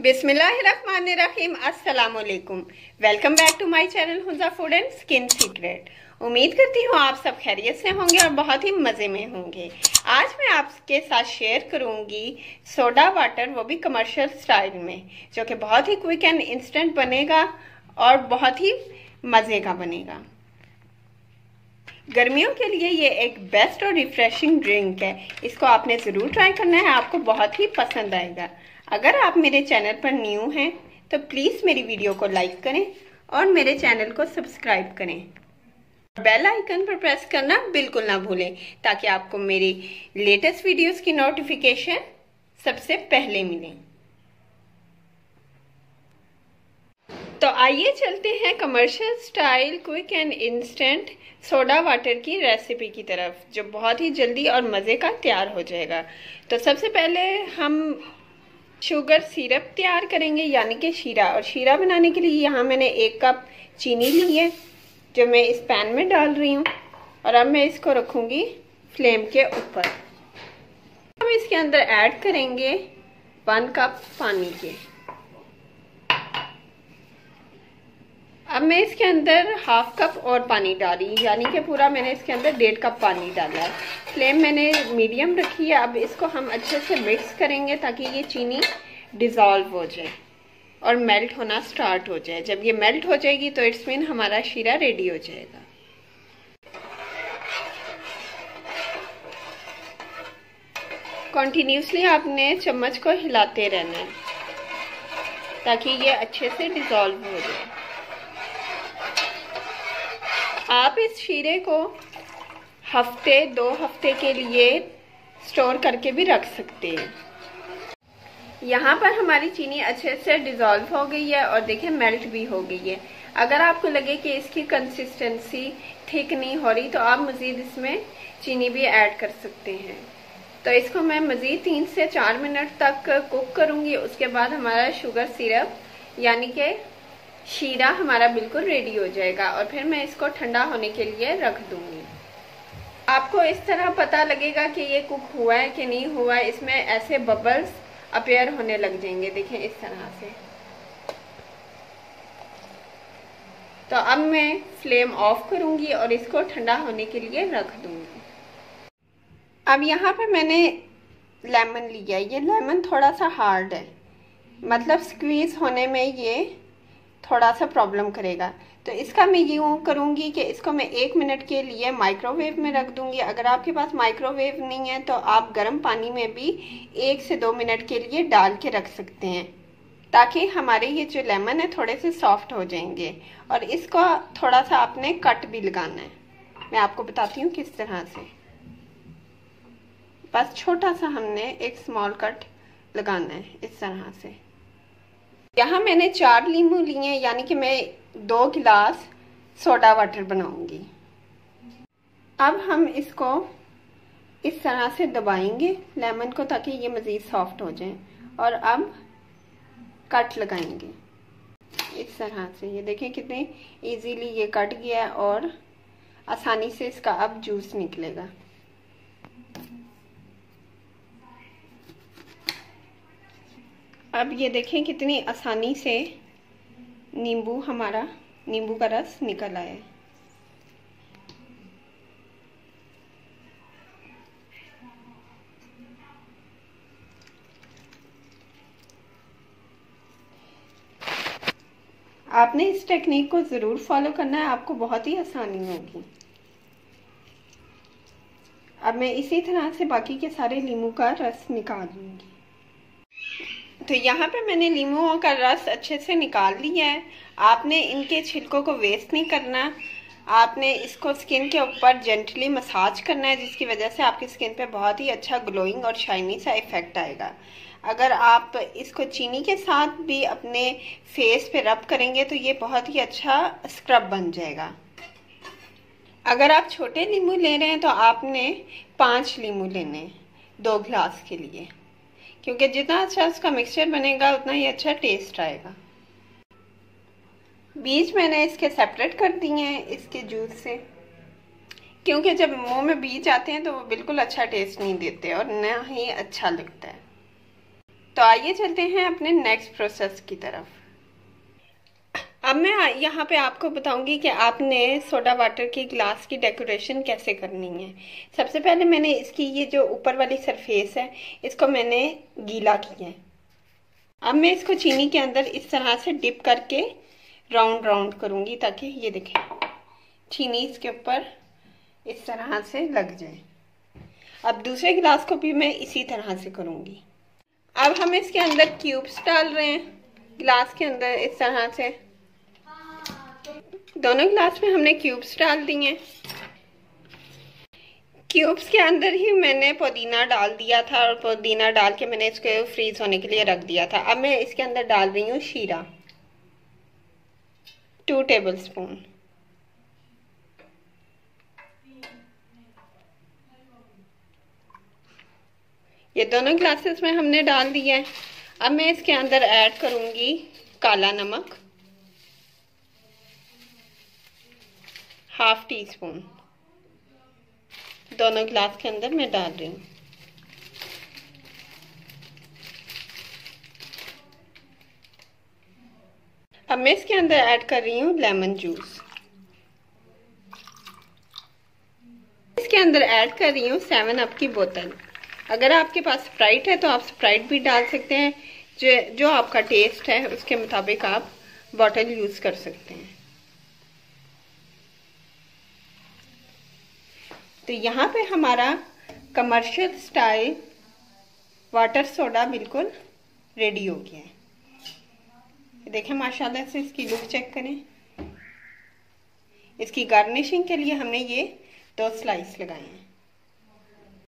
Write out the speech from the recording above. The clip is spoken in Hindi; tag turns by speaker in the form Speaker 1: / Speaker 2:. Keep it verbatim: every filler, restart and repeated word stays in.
Speaker 1: बिस्मिल्लाहिर्रहमानिर्रहीम। अस्सलाम वालेकुम। Welcome back to my channel Hunza food and skin secret. उम्मीद करती हूँ आप सब खैरियत से होंगे और बहुत ही मज़े में होंगे। आज मैं आपके साथ शेयर करूँगी सोडा वाटर, वो भी कमर्शियल स्टाइल में, जो कि बहुत ही क्विक एंड इंस्टेंट बनेगा और बहुत ही मज़े का बनेगा। गर्मियों के लिए ये एक बेस्ट और रिफ्रेशिंग ड्रिंक है। इसको आपने ज़रूर ट्राई करना है, आपको बहुत ही पसंद आएगा। अगर आप मेरे चैनल पर न्यू हैं तो प्लीज़ मेरी वीडियो को लाइक करें और मेरे चैनल को सब्सक्राइब करें। बेल आइकन पर प्रेस करना बिल्कुल ना भूलें ताकि आपको मेरी लेटेस्ट वीडियोस की नोटिफिकेशन सबसे पहले मिले। तो आइए चलते हैं commercial style quick and instant soda water की रेसिपी की तरफ, जो बहुत ही जल्दी और मज़े का तैयार हो जाएगा। तो सबसे पहले हम शुगर सिरप तैयार करेंगे, यानी कि शीरा। और शीरा बनाने के लिए यहाँ मैंने एक कप चीनी ली है, जो मैं इस पैन में डाल रही हूँ। और अब मैं इसको रखूँगी फ्लेम के ऊपर। हम इसके अंदर ऐड करेंगे वन कप पानी के। अब मैं इसके अंदर हाफ कप और पानी डाली, यानी कि पूरा मैंने इसके अंदर डेढ़ कप पानी डाला है। फ्लेम मैंने मीडियम रखी है। अब इसको हम अच्छे से मिक्स करेंगे ताकि ये चीनी डिज़ोल्व हो जाए और मेल्ट होना स्टार्ट हो जाए। जब ये मेल्ट हो जाएगी तो इट्स मीन हमारा शीरा रेडी हो जाएगा। कंटिन्यूसली आपने चम्मच को हिलाते रहना है ताकि ये अच्छे से डिज़ोल्व हो जाए। आप इस शीरे को हफ्ते दो हफ्ते के लिए स्टोर करके भी रख सकते हैं। यहाँ पर हमारी चीनी अच्छे से डिज़ोल्व हो गई है और देखिए मेल्ट भी हो गई है। अगर आपको लगे कि इसकी कंसिस्टेंसी थिक नहीं हो रही तो आप मज़ीद इसमें चीनी भी ऐड कर सकते हैं। तो इसको मैं मज़ीद तीन से चार मिनट तक कुक करूँगी। उसके बाद हमारा शुगर सिरप यानी कि शीरा हमारा बिल्कुल रेडी हो जाएगा और फिर मैं इसको ठंडा होने के लिए रख दूंगी। आपको इस तरह पता लगेगा कि ये कुक हुआ है कि नहीं हुआ है। इसमें ऐसे बबल्स अपीयर होने लग जाएंगे, देखें इस तरह से। तो अब मैं फ्लेम ऑफ करूंगी और इसको ठंडा होने के लिए रख दूंगी। अब यहाँ पे मैंने लेमन लिया। ये लेमन थोड़ा सा हार्ड है, मतलब स्क्वीज होने में ये थोड़ा सा प्रॉब्लम करेगा। तो इसका मैं यूँ करूँगी कि इसको मैं एक मिनट के लिए माइक्रोवेव में रख दूँगी। अगर आपके पास माइक्रोवेव नहीं है तो आप गर्म पानी में भी एक से दो मिनट के लिए डाल के रख सकते हैं, ताकि हमारे ये जो लेमन है थोड़े से सॉफ्ट हो जाएंगे। और इसको थोड़ा सा आपने कट भी लगाना है। मैं आपको बताती हूँ किस तरह से। बस छोटा सा हमने एक स्मॉल कट लगाना है इस तरह से। यहाँ मैंने चार लीमू लिए हैं, यानी कि मैं दो गिलास सोडा वाटर बनाऊंगी। अब हम इसको इस तरह से दबाएंगे लेमन को, ताकि ये मज़ीद सॉफ्ट हो जाए। और अब कट लगाएंगे इस तरह से। ये देखें कितने इजीली ये कट गया है और आसानी से इसका अब जूस निकलेगा। अब ये देखें कितनी आसानी से नींबू हमारा नींबू का रस निकल आया है। आपने इस टेक्निक को ज़रूर फॉलो करना है, आपको बहुत ही आसानी होगी। अब मैं इसी तरह से बाकी के सारे नींबू का रस निकाल लूँगी। तो यहाँ पे मैंने नींबुओं का रस अच्छे से निकाल लिया है। आपने इनके छिलकों को वेस्ट नहीं करना। आपने इसको स्किन के ऊपर जेंटली मसाज करना है, जिसकी वजह से आपकी स्किन पे बहुत ही अच्छा ग्लोइंग और शाइनी सा इफेक्ट आएगा। अगर आप इसको चीनी के साथ भी अपने फेस पे रब करेंगे तो ये बहुत ही अच्छा स्क्रब बन जाएगा। अगर आप छोटे नींबू ले रहे हैं तो आपने पाँच नींबू लेने दो गिलास के लिए, क्योंकि जितना अच्छा उसका मिक्सचर बनेगा उतना ही अच्छा टेस्ट आएगा। बीज मैंने इसके सेपरेट कर दिए हैं इसके जूस से, क्योंकि जब मुंह में बीज आते हैं तो वो बिल्कुल अच्छा टेस्ट नहीं देते और ना ही अच्छा लगता है। तो आइए चलते हैं अपने नेक्स्ट प्रोसेस की तरफ। अब मैं यहाँ पे आपको बताऊंगी कि आपने सोडा वाटर की ग्लास की डेकोरेशन कैसे करनी है। सबसे पहले मैंने इसकी ये जो ऊपर वाली सरफेस है इसको मैंने गीला किया है। अब मैं इसको चीनी के अंदर इस तरह से डिप करके राउंड राउंड करूंगी ताकि ये देखें चीनी इसके ऊपर इस तरह से लग जाए। अब दूसरे गिलास को भी मैं इसी तरह से करूंगी। अब हम इसके अंदर क्यूब्स डाल रहे हैं गिलास के अंदर इस तरह से। दोनों गिलास में हमने क्यूब्स डाल दिए। क्यूब्स के अंदर ही मैंने पुदीना डाल दिया था और पुदीना डाल के मैंने इसको फ्रीज होने के लिए रख दिया था। अब मैं इसके अंदर डाल रही हूँ शीरा, टू टेबल स्पून। ये दोनों ग्लासेस में हमने डाल दिया है। अब मैं इसके अंदर ऐड करूंगी काला नमक, हाफ टी स्पून। दोनों ग्लास के अंदर मैं डाल रही हूँ। अब मैं इसके अंदर ऐड कर रही हूँ लेमन जूस। इसके अंदर ऐड कर रही हूँ सेवन अप की बोतल। अगर आपके पास स्प्राइट है तो आप स्प्राइट भी डाल सकते हैं, जो जो आपका टेस्ट है उसके मुताबिक आप बॉटल यूज कर सकते हैं। तो यहाँ पे हमारा कमर्शियल स्टाइल वाटर सोडा बिल्कुल रेडी हो गया है। देखें माशाल्लाह से इसकी लुक चेक करें। इसकी गार्निशिंग के लिए हमने ये दो स्लाइस लगाए हैं।